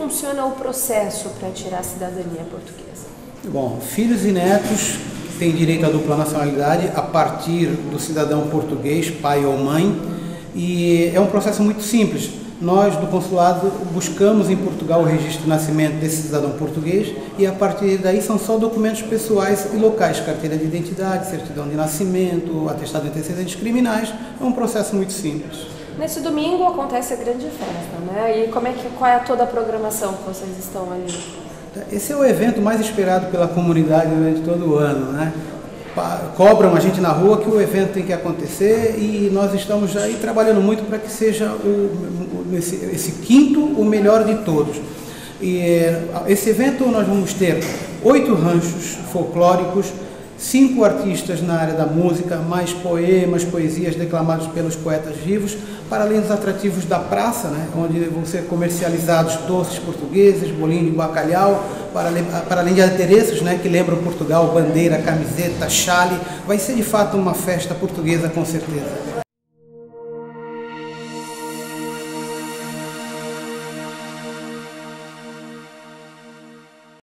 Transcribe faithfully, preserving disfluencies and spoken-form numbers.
funciona o processo para tirar a cidadania portuguesa? Bom, filhos e netos têm direito à dupla nacionalidade a partir do cidadão português, pai ou mãe, e é um processo muito simples. Nós, do consulado, buscamos em Portugal o registro de nascimento desse cidadão português e a partir daí são só documentos pessoais e locais, carteira de identidade, certidão de nascimento, atestado de antecedentes criminais. É um processo muito simples. Nesse domingo acontece a grande festa, né? E como é que, qual é toda a programação que vocês estão ali? Esse é o evento mais esperado pela comunidade durante todo o ano, né? Cobram a gente na rua que o evento tem que acontecer e nós estamos aí trabalhando muito para que seja o, esse, esse quinto o melhor de todos. E esse evento nós vamos ter oito ranchos folclóricos, cinco artistas na área da música, mais poemas, poesias declamados pelos poetas vivos, para além dos atrativos da praça, né, onde vão ser comercializados doces portugueses, bolinho de bacalhau, para, para além de adereços, né, que lembram Portugal, bandeira, camiseta, chale. Vai ser de fato uma festa portuguesa, com certeza.